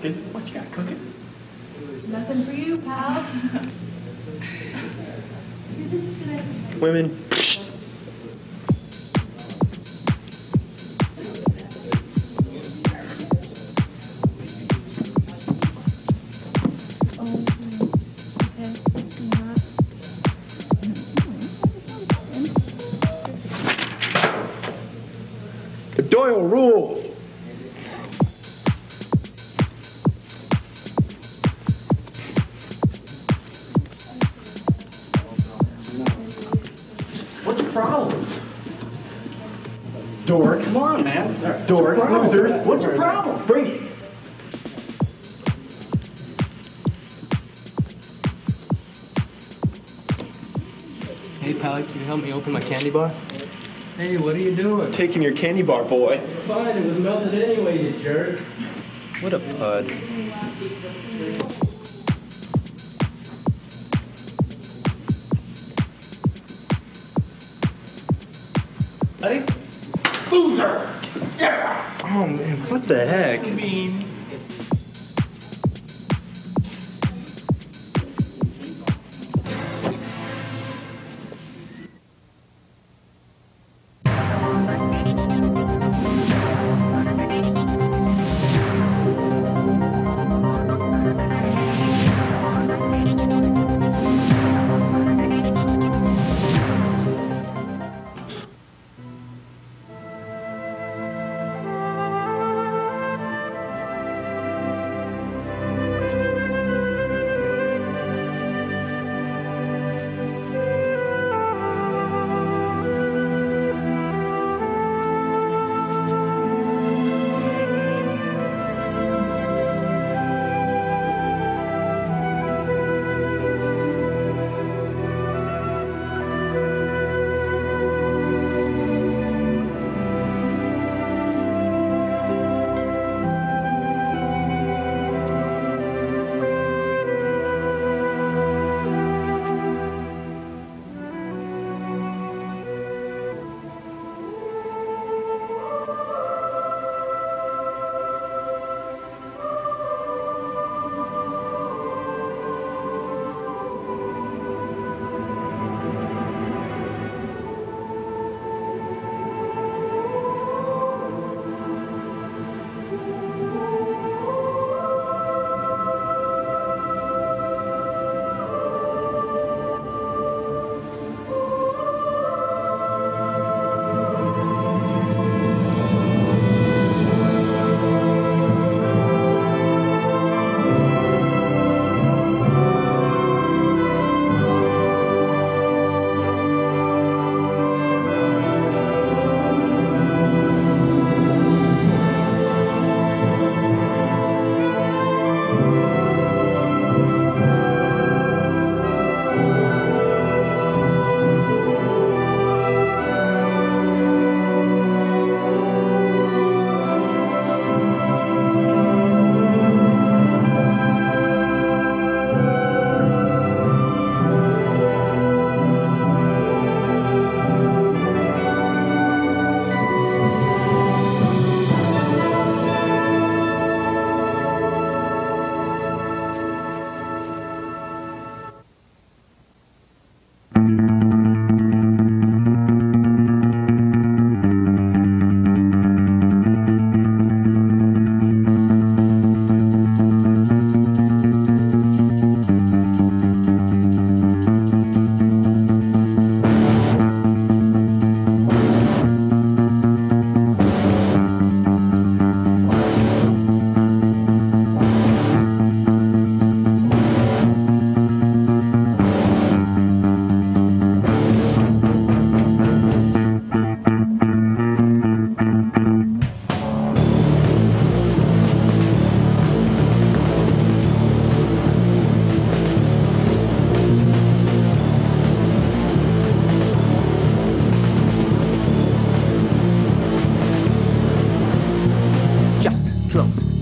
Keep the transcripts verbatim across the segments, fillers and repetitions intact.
Cooking? What you got cooking? Nothing for you, pal. Women. The Doyle rules. What's your problem? Dork. Come on, man. Dorks, losers. What's your problem? Bring it. Hey, pal, can you help me open my candy bar? Hey, what are you doing? Taking your candy bar, boy. Fine, it was melted anyway, you jerk. What a pud. Hey? Loser! Yeah! Oh, man, what the heck? I mean...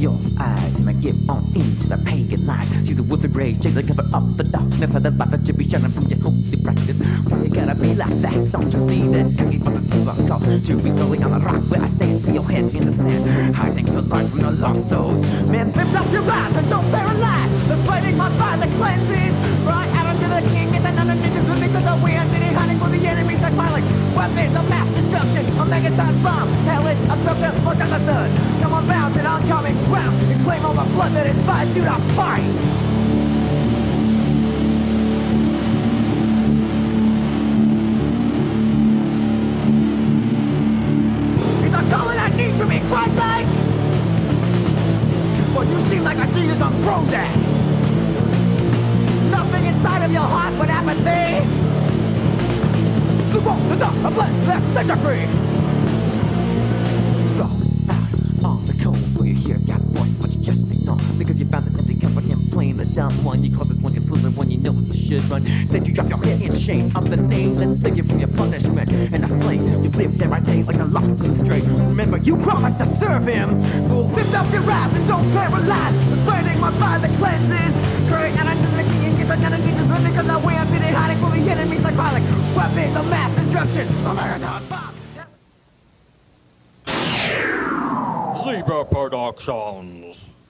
your eyes and I get on into the pagan light. See the wolves rays, chase the cover up the darkness of the light that should be shining from your holy practice. Why you gotta be like that? Don't you see that? Cocky positive I'm called to be rolling on the rock where I stand. See your head in the sand, hiding your life from the lost souls. Man, lift up your eyes and don't paralyze. The spreading my fire that cleanses. Right out unto the king and then underneath the because of we are sitting hiding for the enemies like piling weapons of mass destruction. A megaton bomb, hellish obstruction. Look at the sun. Come on, bound and oncoming ground and claim all the blood that inspires you to fight. It's a calling I need to be Christ-like. Well, you seem like a genius on Prozac. Nothing inside of your heart but apathy. The wrong to the blood left century. On the cold for you hear God's voice, but you just ignore because you found an empty cup and him playing the dumb one. You close it's looking fluid when you know that you should run. Instead you drop your head in shame of the name and save you from your punishment. And the flame, you live day by day like a lost to the stray. Remember, you promised to serve him. We'll lift up your eyes and don't paralyze. The spreading my fire that cleanses. Curry and unto the king and get the underneath the rhythm because I way I'm sitting hiding for the enemies like violent weapons of mass destruction. American bomb. Zebra Productions.